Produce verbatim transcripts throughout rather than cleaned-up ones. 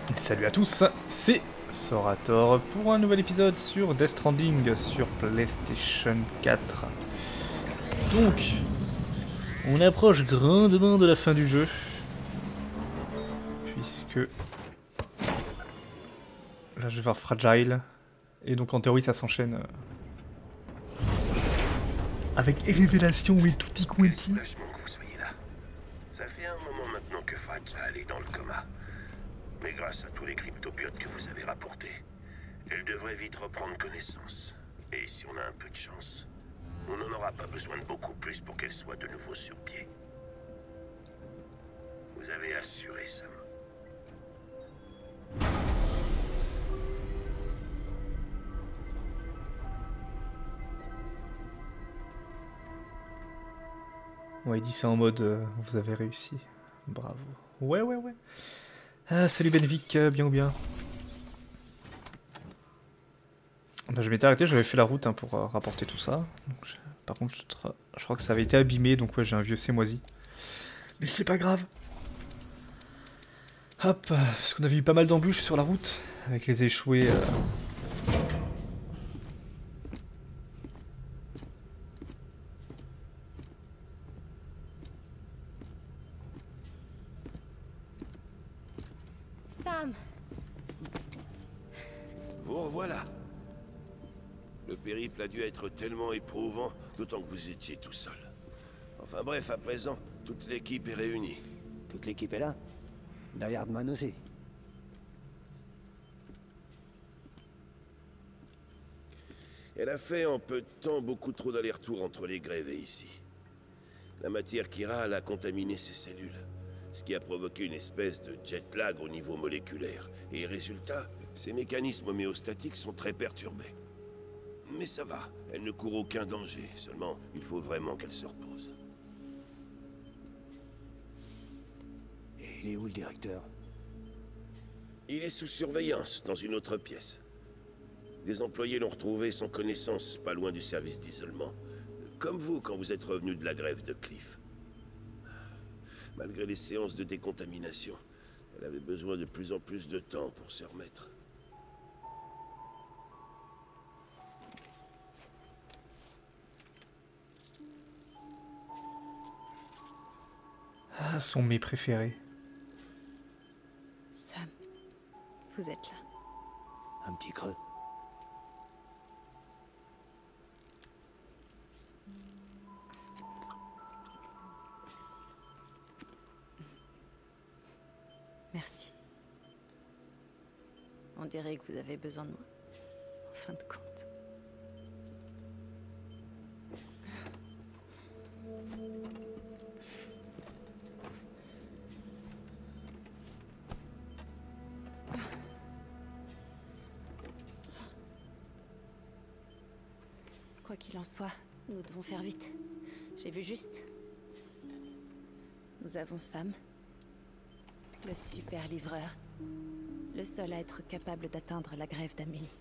Salut à tous, c'est Sorator pour un nouvel épisode sur Death Stranding sur PlayStation quatre. Donc, on approche grandement de la fin du jeu, puisque là je vais voir Fragile, et donc en théorie ça s'enchaîne euh, avec Révélation et Tutti Quanti. Soulagement que vous soyez là. Ça fait un moment maintenant que Fragile est dans le coma. Mais grâce à tous les cryptobiotes que vous avez rapportés, elle devrait vite reprendre connaissance. Et si on a un peu de chance, on n'en aura pas besoin de beaucoup plus pour qu'elle soit de nouveau sur pied. Vous avez assuré, Sam. Ouais, il dit c'est en mode euh, vous avez réussi. Bravo. Ouais, ouais, ouais. Ah, salut Benvic, euh, bien ou bien. Bah, je m'étais arrêté, j'avais fait la route hein, pour euh, rapporter tout ça. Donc, je... Par contre, je, tra... je crois que ça avait été abîmé, donc ouais, j'ai un vieux C moisi. Mais c'est pas grave. Hop, parce qu'on avait eu pas mal d'embûches sur la route, avec les échoués. Euh... Sam, Vous revoilà. Le périple a dû être tellement éprouvant, d'autant que vous étiez tout seul. Enfin bref, à présent, toute l'équipe est réunie. Toute l'équipe est là. Yardman aussi. Elle a fait en peu de temps beaucoup trop d'allers-retours entre les grèves et ici. La matière qui râle a contaminé ses cellules, ce qui a provoqué une espèce de jet lag au niveau moléculaire. Et résultat, ses mécanismes homéostatiques sont très perturbés. Mais ça va, elle ne court aucun danger, seulement il faut vraiment qu'elle se repose. Et il est où le directeur? Il est sous surveillance, dans une autre pièce. Des employés l'ont retrouvé sans connaissance, pas loin du service d'isolement. Comme vous, quand vous êtes revenu de la grève de Cliff. Malgré les séances de décontamination, elle avait besoin de plus en plus de temps pour se remettre. Ah, son mets préféré. Sam, vous êtes là. Un petit creux. Merci. On dirait que vous avez besoin de moi. En fin de compte. Quoi qu'il en soit, nous devons faire vite. J'ai vu juste. Nous avons Sam, le super livreur, le seul à être capable d'atteindre la grève d'Amélie.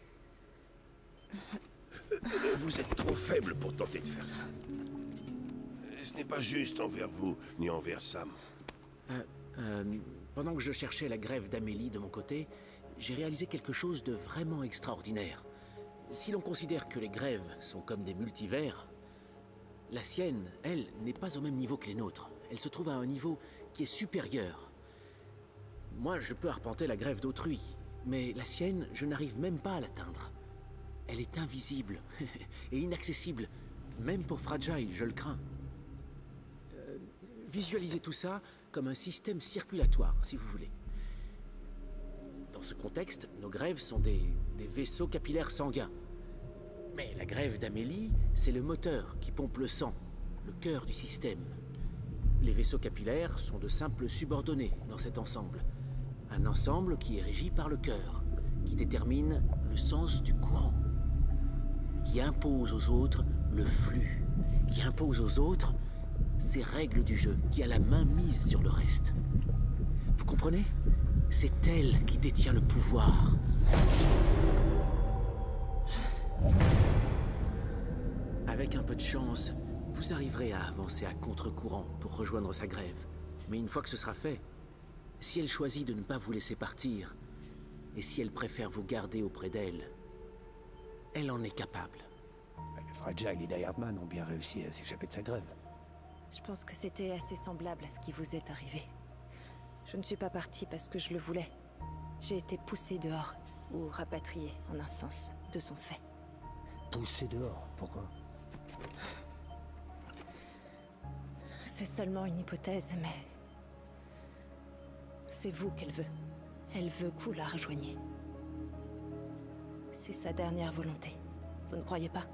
Vous êtes trop faible pour tenter de faire ça. Ce n'est pas juste envers vous, ni envers Sam. Euh, euh, pendant que je cherchais la grève d'Amélie de mon côté, j'ai réalisé quelque chose de vraiment extraordinaire. Si l'on considère que les grèves sont comme des multivers, la sienne, elle, n'est pas au même niveau que les nôtres. Elle se trouve à un niveau qui est supérieur. Moi, je peux arpenter la grève d'autrui, mais la sienne, je n'arrive même pas à l'atteindre. Elle est invisible et inaccessible, même pour Fragile, je le crains. Euh, visualisez tout ça comme un système circulatoire, si vous voulez. Dans ce contexte, nos grèves sont des, des vaisseaux capillaires sanguins. Mais la grève d'Amélie, c'est le moteur qui pompe le sang, le cœur du système. Les vaisseaux capillaires sont de simples subordonnés dans cet ensemble. Un ensemble qui est régi par le cœur, qui détermine le sens du courant, qui impose aux autres le flux, qui impose aux autres ces règles du jeu, qui a la main mise sur le reste. Vous comprenez ? C'est elle qui détient le pouvoir. Avec un peu de chance, vous arriverez à avancer à contre-courant pour rejoindre sa grève. Mais une fois que ce sera fait, Si elle choisit de ne pas vous laisser partir, et si elle préfère vous garder auprès d'elle, elle en est capable. Fragile et Die Hardman ont bien réussi à s'échapper de sa grève. Je pense que c'était assez semblable à ce qui vous est arrivé. Je ne suis pas partie parce que je le voulais. J'ai été poussée dehors, ou rapatriée, en un sens, de son fait. Poussé dehors, pourquoi? C'est seulement une hypothèse, mais... c'est vous qu'elle veut. Elle veut que vous la rejoigniez. C'est sa dernière volonté. Vous ne croyez pas?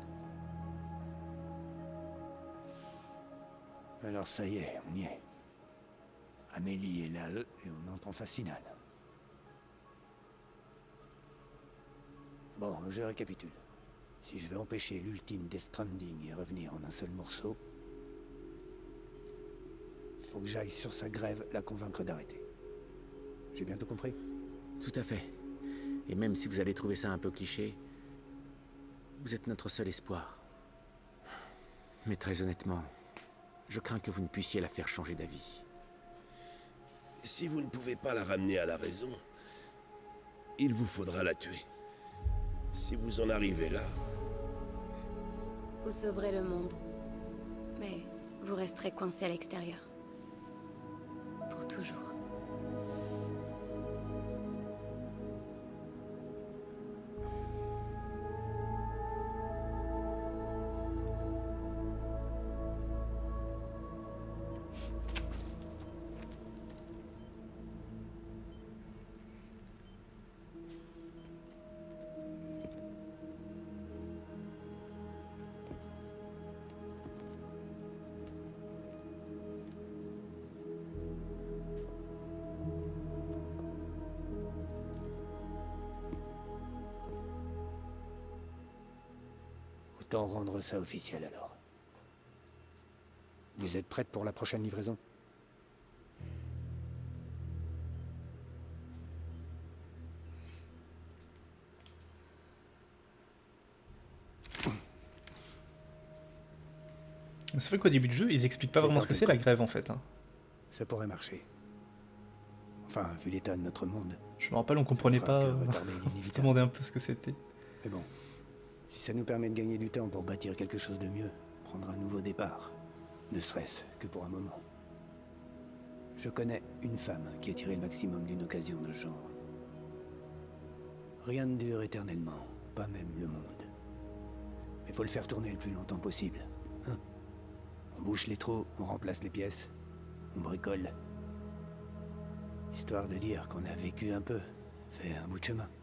Alors ça y est, on y est. Amélie est là, eux, et on entre en phase finale. Bon, je récapitule. Si je veux empêcher l'ultime Death Stranding et revenir en un seul morceau, faut que j'aille sur sa grève la convaincre d'arrêter. J'ai bien tout compris? Tout à fait. Et même si vous allez trouver ça un peu cliché, vous êtes notre seul espoir. Mais très honnêtement, je crains que vous ne puissiez la faire changer d'avis. Si vous ne pouvez pas la ramener à la raison, il vous faudra la tuer. Si vous en arrivez là... Vous sauverez le monde. Mais vous resterez coincé à l'extérieur. Pour toujours. Autant rendre ça officiel alors. Vous êtes prête pour la prochaine livraison? C'est vrai qu'au début du jeu, ils expliquent pas vraiment ce que c'est la grève en fait. Hein. Ça pourrait marcher. Enfin, vu l'état de notre monde. Je me rappelle, on comprenait pas. Euh, On se demandait un peu ce que c'était. Mais bon, si ça nous permet de gagner du temps pour bâtir quelque chose de mieux, prendre un nouveau départ, ne serait-ce que pour un moment. Je connais une femme qui a tiré le maximum d'une occasion de ce genre. Rien ne dure éternellement, pas même le monde. Mais faut le faire tourner le plus longtemps possible. Hein? On bouche les trous, on remplace les pièces, on bricole. Histoire de dire qu'on a vécu un peu, fait un bout de chemin.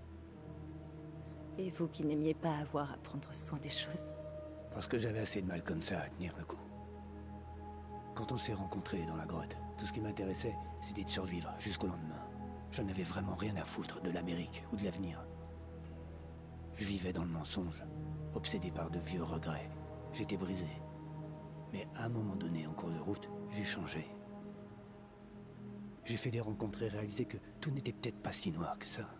Et vous qui n'aimiez pas avoir à prendre soin des choses. Parce que j'avais assez de mal comme ça à tenir le coup. Quand on s'est rencontrés dans la grotte, tout ce qui m'intéressait, c'était de survivre jusqu'au lendemain. J'en avais vraiment rien à foutre de l'Amérique ou de l'avenir. Je vivais dans le mensonge, obsédé par de vieux regrets. J'étais brisé. Mais à un moment donné, en cours de route, j'ai changé. J'ai fait des rencontres et réalisé que tout n'était peut-être pas si noir que ça.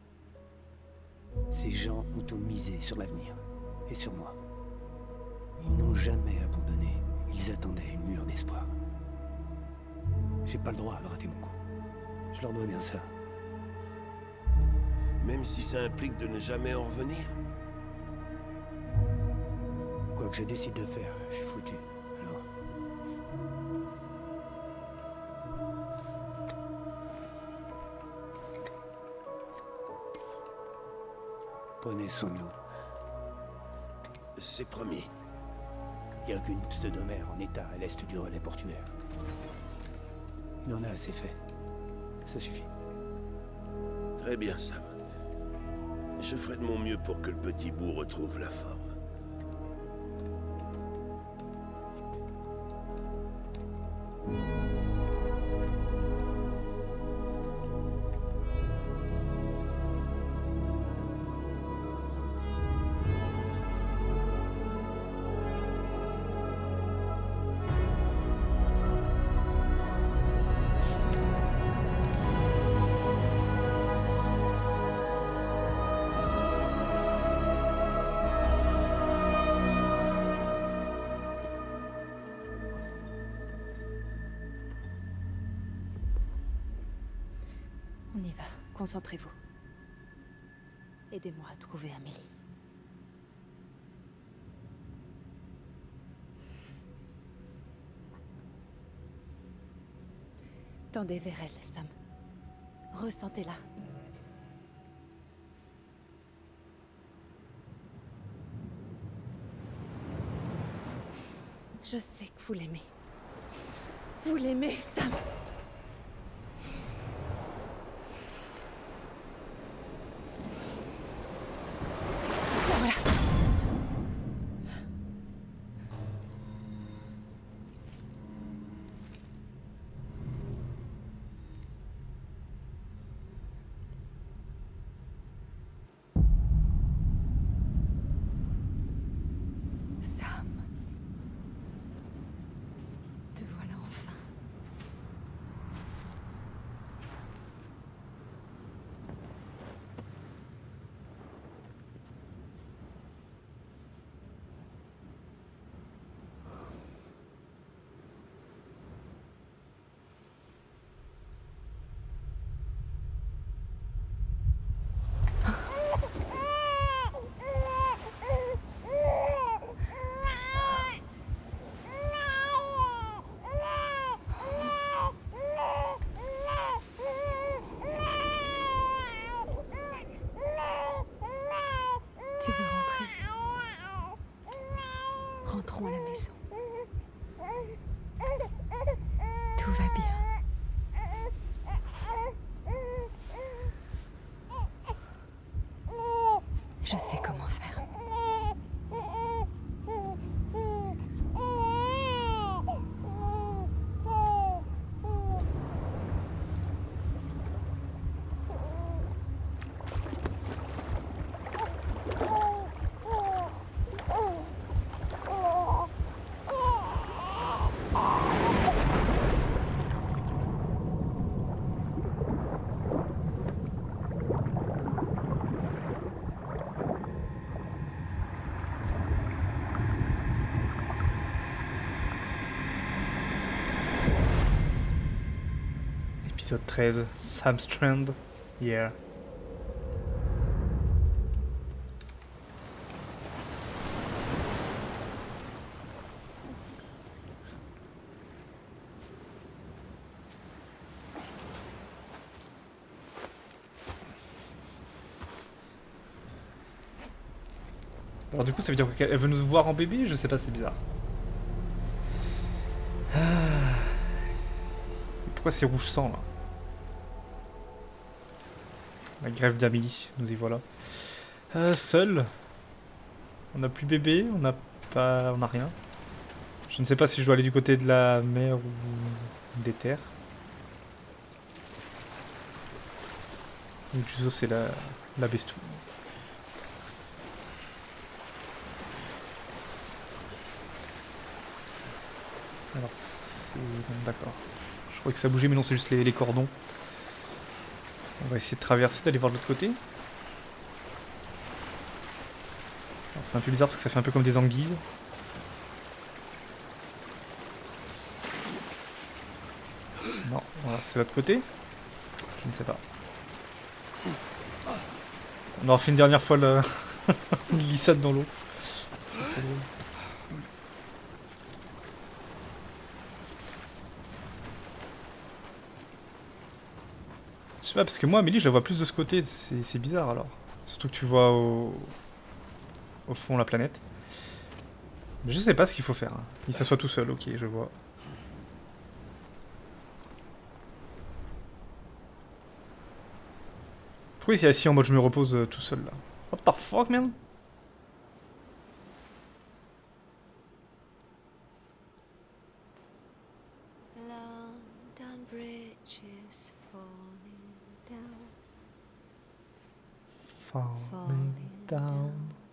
Ces gens ont tout misé sur l'avenir, et sur moi. Ils n'ont jamais abandonné, ils attendaient une mûre d'espoir. J'ai pas le droit de rater mon coup. Je leur dois bien ça. Même si ça implique de ne jamais en revenir? Quoi que je décide de faire, je suis foutu. Alors... Prenez soin de l'eau. C'est promis. Il n'y a qu'une pseudomère en état à l'est du relais portuaire. Il en a assez fait. Ça suffit. Très bien, Sam. Je ferai de mon mieux pour que le petit bout retrouve la forme. y va. Concentrez-vous. Aidez-moi à trouver Amélie. Tendez vers elle, Sam. Ressentez-la. Je sais que vous l'aimez. Vous l'aimez, Sam. La voilà. Sam. Te voilà enfin. Tu veux rentrer? Rentrons à la maison. Tout va bien. Je sais comment faire. Épisode treize, Sam Strand, yeah. Alors du coup ça veut dire qu'elle veut nous voir en bébé? Je sais pas, c'est bizarre. Ah. Pourquoi c'est rouge sang là? La grève d'Amélie, nous y voilà. Euh, seul. On n'a plus bébé, on n'a pas, on n'a rien. Je ne sais pas si je dois aller du côté de la mer ou des terres. Donc Juzo c'est la, la bestou. Alors c'est... d'accord. Je crois que ça bougeait mais non c'est juste les, les cordons. On va essayer de traverser, d'aller voir de l'autre côté. C'est un peu bizarre parce que ça fait un peu comme des anguilles. Non, voilà, c'est l'autre côté. Je ne sais pas. On aura fait une dernière fois le... une glissade dans l'eau. Je sais pas, parce que moi, Amélie, je la vois plus de ce côté. C'est bizarre alors. Surtout que tu vois au... au fond la planète. Mais je sais pas ce qu'il faut faire. Hein. Il s'assoit tout seul, ok, je vois. Pourquoi il s'est assis en mode je me repose euh, tout seul là? What the fuck, man? London Bridge is falling down. Falling down.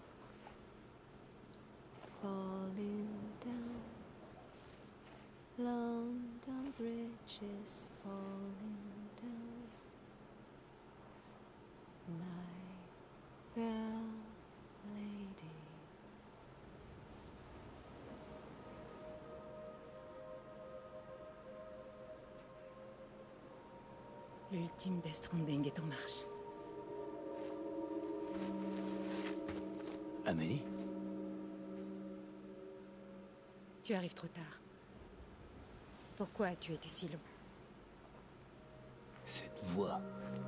Falling down. London Bridge is falling down. My fair lady. L'ultime Death Stranding est en marche. Amélie? Tu arrives trop tard. Pourquoi as-tu été si long? Cette voix...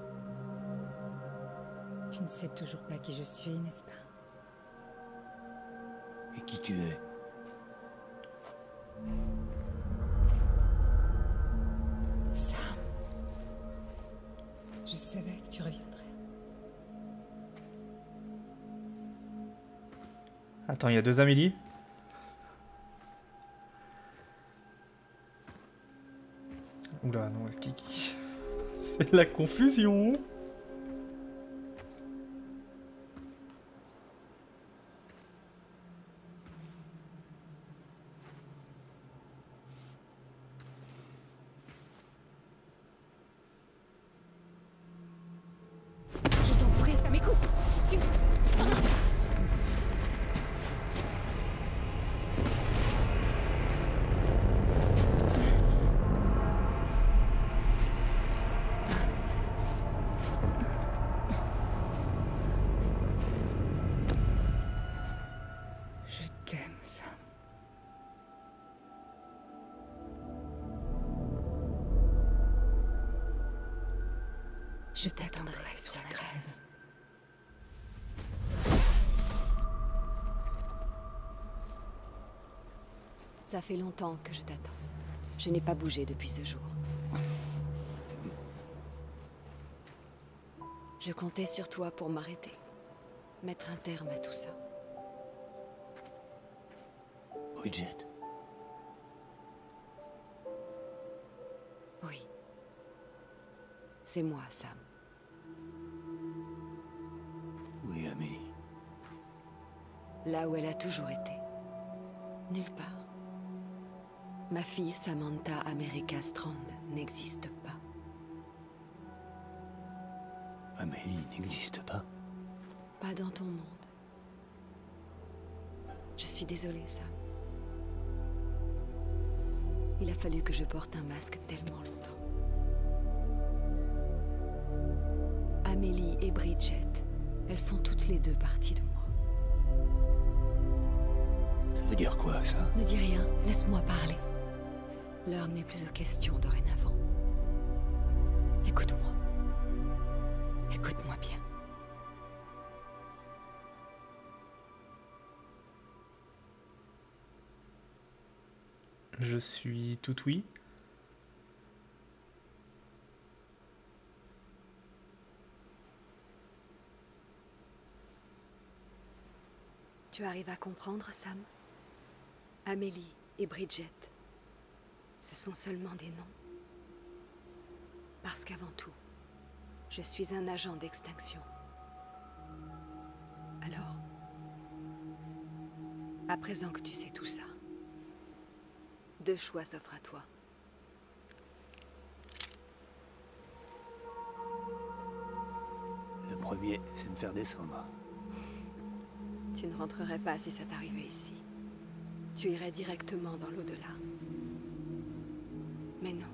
Tu ne sais toujours pas qui je suis, n'est-ce pas? Et qui tu es? Sam. Je savais que tu reviendrais. Attends, il y a deux Amélie? Oula, non, qui, qui... c'est la confusion. Je t'en prie, Sam, écoute. Tu... Je t'aime, Sam. Je t'attendrai sur la grève. Ça fait longtemps que je t'attends. Je n'ai pas bougé depuis ce jour. Je comptais sur toi pour m'arrêter. Mettre un terme à tout ça. Bridget. Oui. C'est moi, Sam. Où est Amélie? Là où elle a toujours été. Nulle part. Ma fille Samantha America Strand n'existe pas. Amélie n'existe pas? Pas dans ton monde. Je suis désolée, Sam. Il a fallu que je porte un masque tellement longtemps. Amélie et Bridget, elles font toutes les deux partie de moi. Ça veut dire quoi, ça? Ne dis rien, laisse-moi parler. L'heure n'est plus aux questions dorénavant. Écoute-moi. Écoute-moi bien. Je suis tout oui. Tu arrives à comprendre, Sam? Amélie et Bridget, ce sont seulement des noms. Parce qu'avant tout, je suis un agent d'extinction. Alors, à présent que tu sais tout ça, deux choix s'offrent à toi. Le premier, c'est me faire descendre. Tu ne rentrerais pas si ça t'arrivait ici. Tu irais directement dans l'au-delà. Mais non.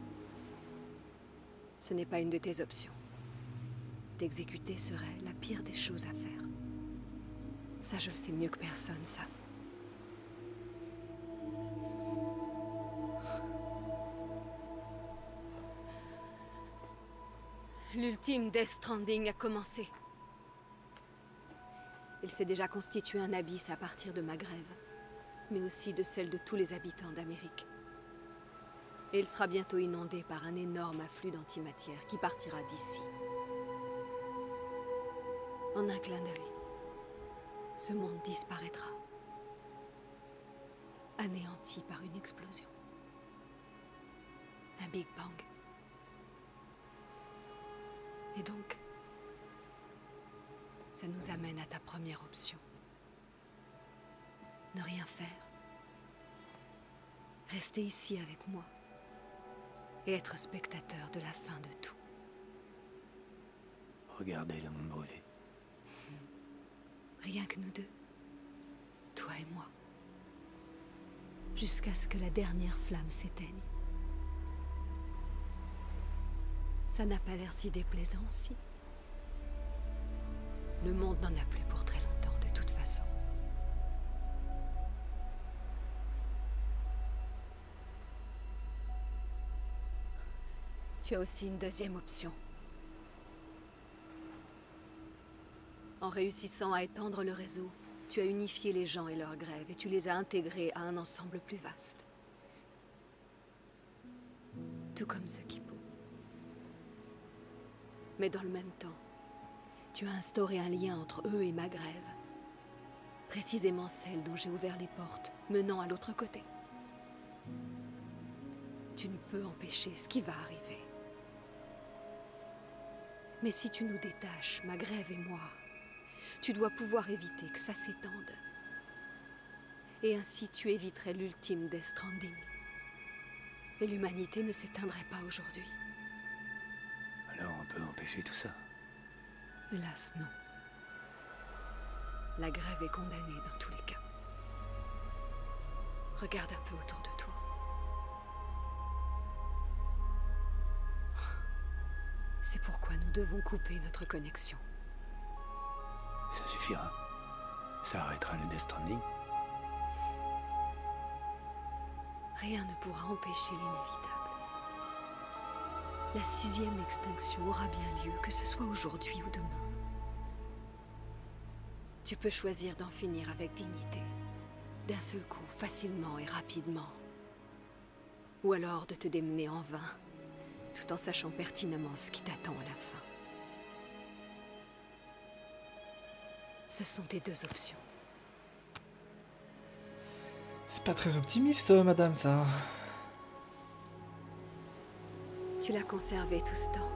Ce n'est pas une de tes options. T'exécuter serait la pire des choses à faire. Ça, je le sais mieux que personne, Sam. L'ultime Death Stranding a commencé. Il s'est déjà constitué un abysse à partir de ma grève, mais aussi de celle de tous les habitants d'Amérique. Et il sera bientôt inondé par un énorme afflux d'antimatière qui partira d'ici. En un clin d'œil, ce monde disparaîtra, anéanti par une explosion. Un Big Bang. Et donc, ça nous amène à ta première option. Ne rien faire. Rester ici avec moi. Et être spectateur de la fin de tout. Regardez le monde brûler. Rien que nous deux. Toi et moi. Jusqu'à ce que la dernière flamme s'éteigne. Ça n'a pas l'air si déplaisant, si. Le monde n'en a plus pour très longtemps, de toute façon. Tu as aussi une deuxième option. En réussissant à étendre le réseau, tu as unifié les gens et leurs grèves et tu les as intégrés à un ensemble plus vaste. Tout comme ce qui peut. Mais dans le même temps, tu as instauré un lien entre eux et ma grève. Précisément celle dont j'ai ouvert les portes, menant à l'autre côté. Tu ne peux empêcher ce qui va arriver. Mais si tu nous détaches, ma grève et moi, tu dois pouvoir éviter que ça s'étende. Et ainsi tu éviterais l'ultime Death Stranding. Et l'humanité ne s'éteindrait pas aujourd'hui. Alors on peut empêcher tout ça? Hélas, non. La grève est condamnée dans tous les cas. Regarde un peu autour de toi. C'est pourquoi nous devons couper notre connexion. Ça suffira. Ça arrêtera le Death Stranding. Rien ne pourra empêcher l'inévitable. La sixième extinction aura bien lieu, que ce soit aujourd'hui ou demain. Tu peux choisir d'en finir avec dignité, d'un seul coup, facilement et rapidement. Ou alors de te démener en vain, tout en sachant pertinemment ce qui t'attend à la fin. Ce sont tes deux options. C'est pas très optimiste, madame, ça. Tu l'as conservé tout ce temps.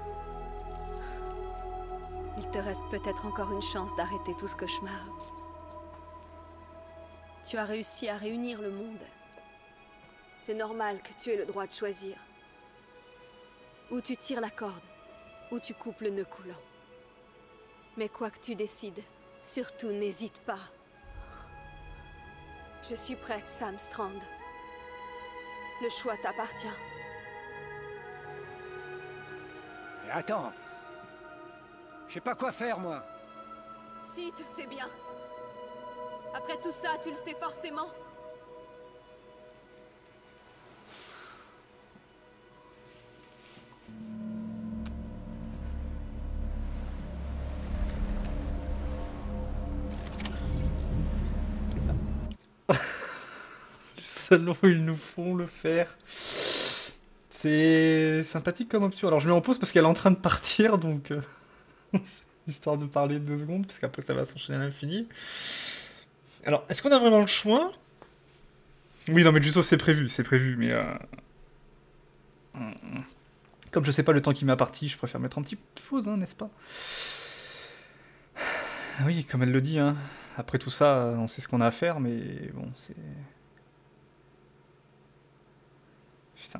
Il te reste peut-être encore une chance d'arrêter tout ce cauchemar. Tu as réussi à réunir le monde. C'est normal que tu aies le droit de choisir. Ou tu tires la corde, ou tu coupes le nœud coulant. Mais quoi que tu décides, surtout n'hésite pas. Je suis prête, Sam Strand. Le choix t'appartient. Mais attends. Je sais pas quoi faire, moi. Si, tu le sais bien. Après tout ça, tu le sais forcément. Seulement ils nous font le faire. C'est sympathique comme option. Alors je mets en pause parce qu'elle est en train de partir, donc euh... histoire de parler deux secondes, parce qu'après ça va s'enchaîner à l'infini. Alors, est-ce qu'on a vraiment le choix? Oui, non mais Justo c'est prévu, c'est prévu, mais... Euh... Comme je sais pas le temps qui m'a parti, je préfère mettre un petit pause, hein, n'est-ce pas? Oui, comme elle le dit, hein. Après tout ça, on sait ce qu'on a à faire, mais bon, c'est... Putain.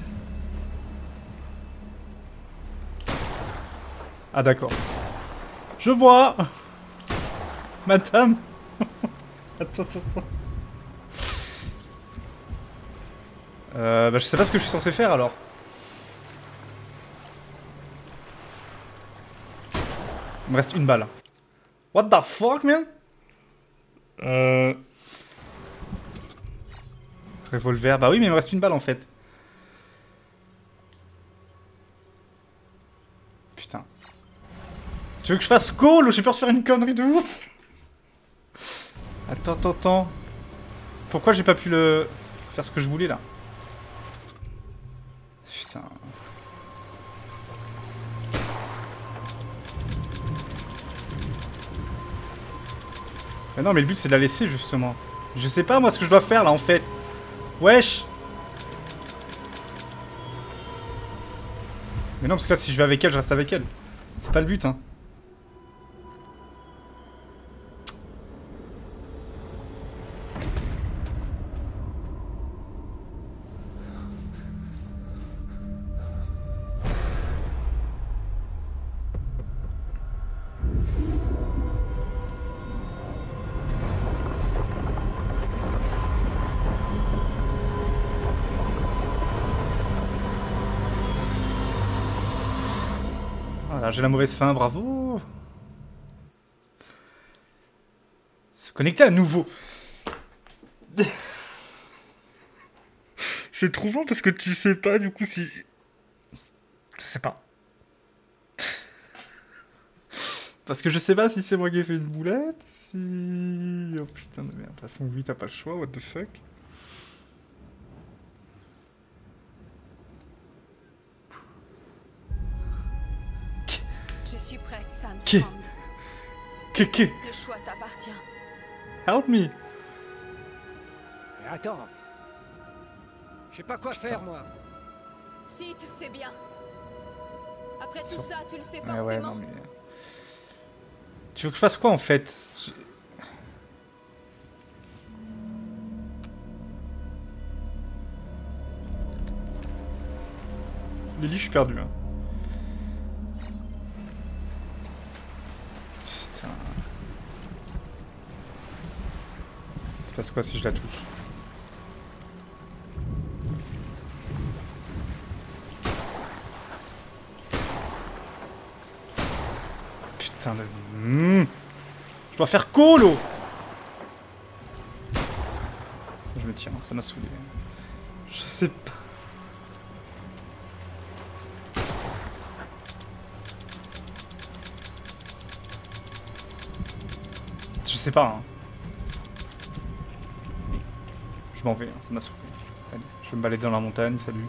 Ah d'accord. Je vois. Madame. Attends, attends, attends. Euh, bah je sais pas ce que je suis censé faire alors. Il me reste une balle. What the fuck, man? Euh... Revolver. Bah oui, mais il me reste une balle en fait. Putain. Tu veux que je fasse call ou j'ai peur de faire une connerie de ouf? Attends, attends, attends. Pourquoi j'ai pas pu le... faire ce que je voulais là? Putain. Mais non, mais le but c'est de la laisser justement. Je sais pas moi ce que je dois faire là en fait. Wesh. Mais non, parce que là si je vais avec elle, je reste avec elle. C'est pas le but, hein. Ah, j'ai la mauvaise fin, bravo. Se connecter à nouveau. C'est trouvant parce que tu sais pas du coup si... Je sais pas. Parce que je sais pas si c'est moi qui ai fait une boulette, si... Oh putain de merde, de toute façon oui t'as pas le choix, what the fuck. Je suis prête, Sam Qui Strand. Qui qui Le choix t'appartient. Help me. Et attends. Je sais pas quoi faire, moi. Si, tu le sais bien. Après Sur- tout ça, tu le sais Ah forcément. ouais, non mais... Tu veux que je fasse quoi en fait? Je- Lily, je suis perdu. Hein. Putain. Il se passe quoi si je la touche? Putain de... Mmh. Je dois faire colo. Je me tiens, ça m'a saoulé. Je sais pas. Je sais pas. Hein. Je m'en vais, hein, ça m'a saoulé. Allez, je vais me balader dans la montagne, salut.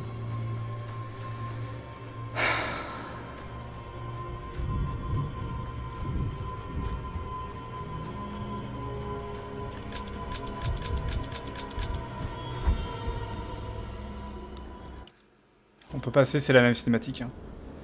On peut passer, c'est la même cinématique. Hein.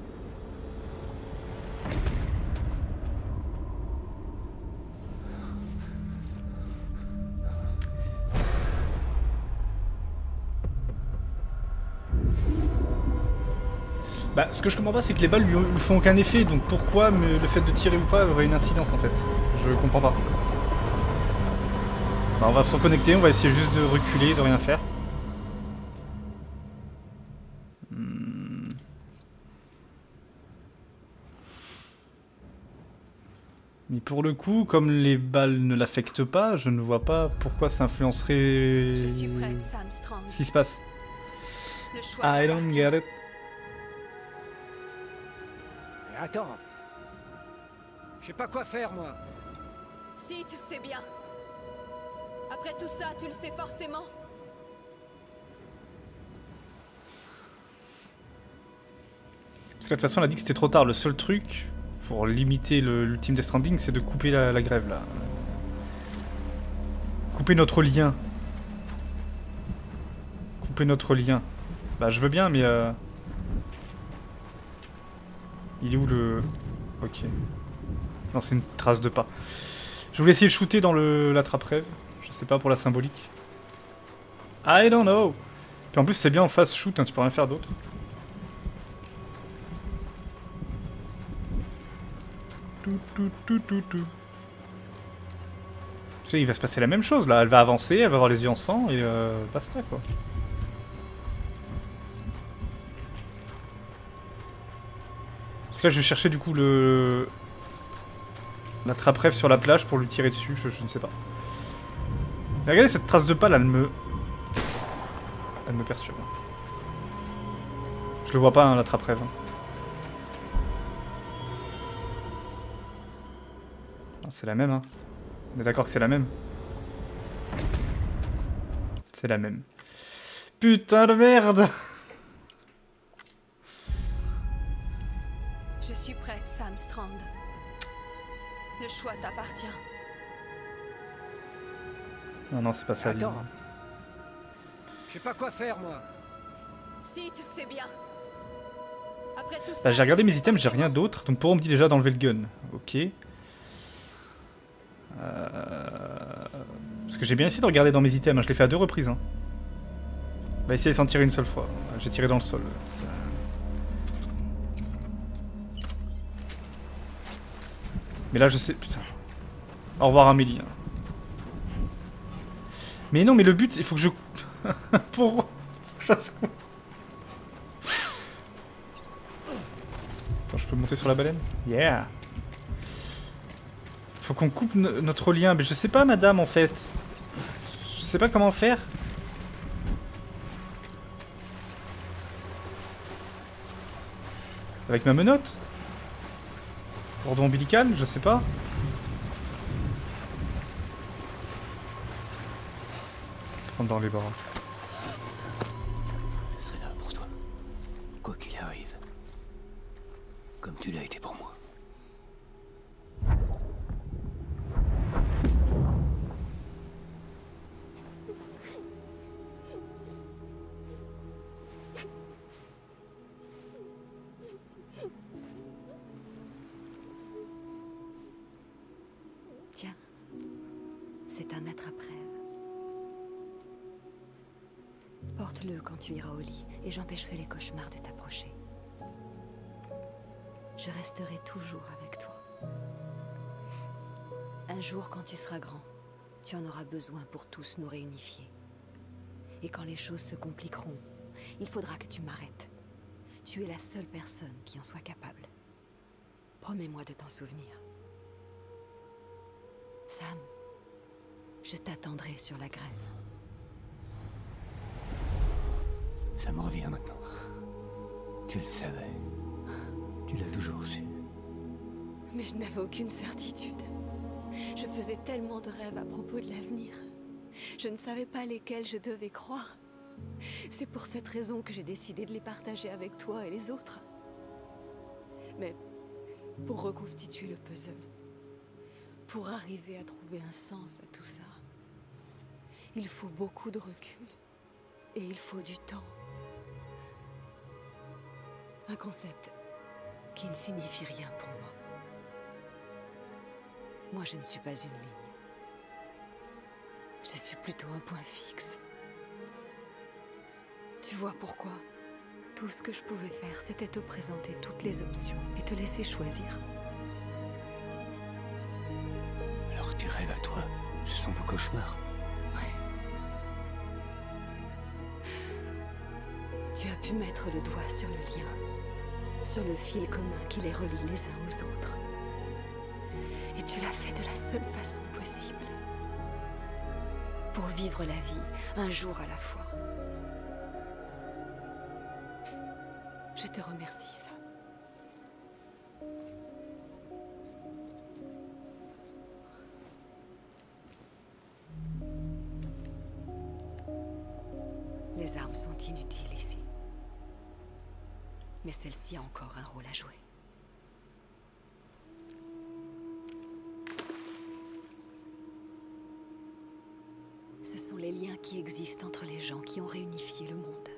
Bah, ce que je comprends pas, c'est que les balles lui, lui font aucun effet, donc pourquoi me- le fait de tirer ou pas aurait une incidence en fait? Je comprends pas. Bah, on va se reconnecter, on va essayer juste de reculer, de rien faire. Hmm. Mais pour le coup, comme les balles ne l'affectent pas, je ne vois pas pourquoi ça influencerait Je suis prête, Sam Strand. ce qui se passe. Le choix I don't t'appartient. get it. Et attends. Je sais pas quoi faire, moi. Si, tu le sais bien. Après tout ça, tu le sais forcément. Parce que de toute façon, elle a dit que c'était trop tard. Le seul truc pour limiter le- l'ultime Death Stranding, c'est de couper la, la grève là. Couper notre lien. Couper notre lien. Bah, je veux bien, mais. Euh... Il est où le. Ok. Non, c'est une trace de pas. Je voulais essayer de shooter dans le l'attrape-rêve. Je sais pas pour la symbolique. I don't know. Puis en plus, c'est bien en face shoot, hein, tu peux rien faire d'autre. Tout, tout, tout, tout, tout. Tu sais, il va se passer la même chose là. Elle va avancer, elle va avoir les yeux en sang et euh, basta quoi. Parce que là, je vais chercher du coup le. L'attrape-rêve sur la plage pour lui tirer dessus, je, je ne sais pas. Mais regardez cette trace de pas là, elle me. Elle me perturbe. Je le vois pas, hein, l'attrape-rêve. C'est la même, hein. On est d'accord que c'est la même. C'est la même. Putain de merde! Je suis prête, Sam Strand. Le choix t'appartient. Non, non, c'est pas ça. Attends. Je sais pas quoi faire, moi. Si, tu le sais bien. Après tout ça, Bah, j'ai regardé tu le mes sais items, j'ai forcément. rien d'autre. Donc pour on me dit déjà d'enlever le gun. Ok. Euh... Parce que j'ai bien essayé de regarder dans mes items, hein. Je l'ai fait à deux reprises. Hein. On va essayer de s'en tirer une seule fois. J'ai tiré dans le sol. Ça... Mais là je sais... Putain. Au revoir Amélie. Hein. Mais non, mais le but, il faut que je... Pour... Je fasse quoi? Attends, je peux peux monter sur la baleine? Yeah. Faut qu'on coupe no notre lien, mais je sais pas, madame, en fait. Je sais pas comment faire. Avec ma menotte? Cordon ombilical? Je sais pas. Prendre dans les bras. Je serai là pour toi. Quoi qu'il arrive. Comme tu l'as été pour moi. Tiens, c'est un attrape-rêve. Porte-le quand tu iras au lit, et j'empêcherai les cauchemars de t'approcher. Je resterai toujours avec toi. Un jour, quand tu seras grand, tu en auras besoin pour tous nous réunifier. Et quand les choses se compliqueront, il faudra que tu m'arrêtes. Tu es la seule personne qui en soit capable. Promets-moi de t'en souvenir. Sam, je t'attendrai sur la grève. Ça me revient maintenant. Tu le savais. Tu l'as toujours su. Mais je n'avais aucune certitude. Je faisais tellement de rêves à propos de l'avenir. Je ne savais pas lesquels je devais croire. C'est pour cette raison que j'ai décidé de les partager avec toi et les autres. Mais pour reconstituer le puzzle, pour arriver à trouver un sens à tout ça, il faut beaucoup de recul et il faut du temps. Un concept qui ne signifie rien pour moi. Moi, je ne suis pas une ligne. Je suis plutôt un point fixe. Tu vois pourquoi? Tout ce que je pouvais faire, c'était te présenter toutes les options et te laisser choisir. Alors tes rêves à toi, ce sont nos cauchemars. Ouais. Tu as pu mettre le doigt sur le lien, sur le fil commun qui les relie les uns aux autres. Et tu l'as fait de la seule façon possible. Pour vivre la vie, un jour à la fois. Je te remercie, Sam. Les armes sont inutiles ici. Mais celle-ci a encore un rôle à jouer. Ce sont les liens qui existent entre les gens qui ont réunifié le monde.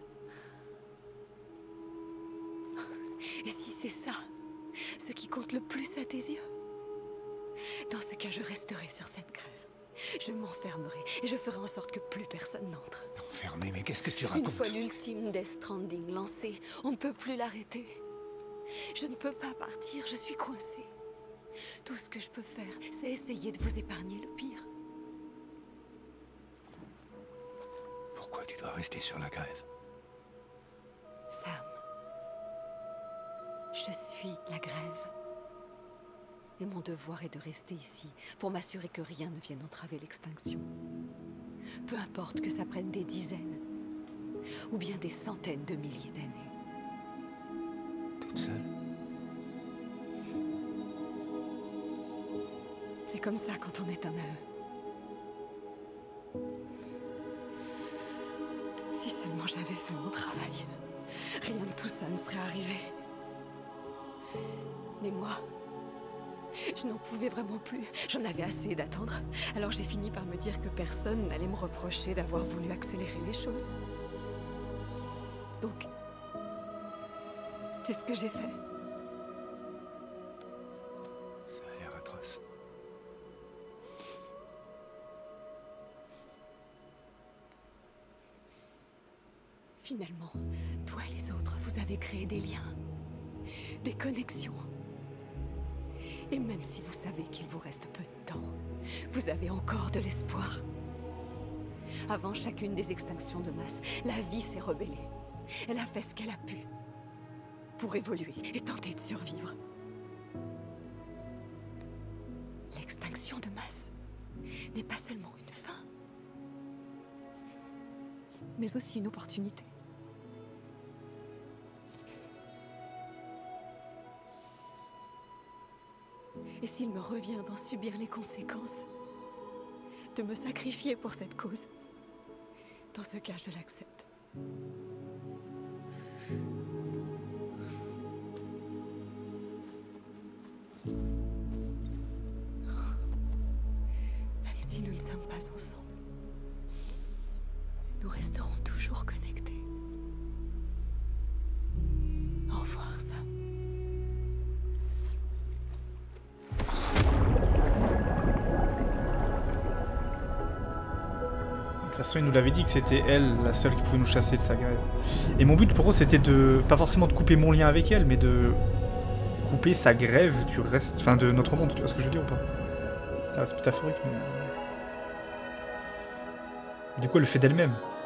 Et si c'est ça, ce qui compte le plus à tes yeux? Dans ce cas, je resterai sur cette grève. Je m'enfermerai et je ferai en sorte que plus personne n'entre. Enfermé, mais qu'est-ce que tu racontes? Une fois l'ultime Death Stranding lancée, on ne peut plus l'arrêter. Je ne peux pas partir, je suis coincée. Tout ce que je peux faire, c'est essayer de vous épargner le pire. Pourquoi tu dois rester sur la grève? Sam, je suis la grève. Et mon devoir est de rester ici pour m'assurer que rien ne vienne entraver l'extinction. Peu importe que ça prenne des dizaines ou bien des centaines de milliers d'années. Toute seule? C'est comme ça quand on est un A E. Si seulement j'avais fait mon travail, rien de tout ça ne serait arrivé. Mais moi, je n'en pouvais vraiment plus. J'en avais assez d'attendre. Alors j'ai fini par me dire que personne n'allait me reprocher d'avoir voulu accélérer les choses. Donc, c'est ce que j'ai fait. Ça a l'air atroce. Finalement, toi et les autres, vous avez créé des liens, des connexions. Et même si vous savez qu'il vous reste peu de temps, vous avez encore de l'espoir. Avant chacune des extinctions de masse, la vie s'est rebellée. Elle a fait ce qu'elle a pu. pour évoluer et tenter de survivre. L'extinction de masse n'est pas seulement une fin, mais aussi une opportunité. Et s'il me revient d'en subir les conséquences, de me sacrifier pour cette cause, dans ce cas, je l'accepte. Même si nous ne sommes pas ensemble, nous resterons toujours connectés. Au revoir, Sam. De toute façon, il nous l'avait dit que c'était elle, la seule qui pouvait nous chasser de sa grève. Et mon but pour eux, c'était de, pas forcément de couper mon lien avec elle, mais de couper sa grève du reste, enfin de notre monde, tu vois ce que je veux dire ou pas? Ça reste métaphorique, mais... Du coup, elle le fait d'elle-même.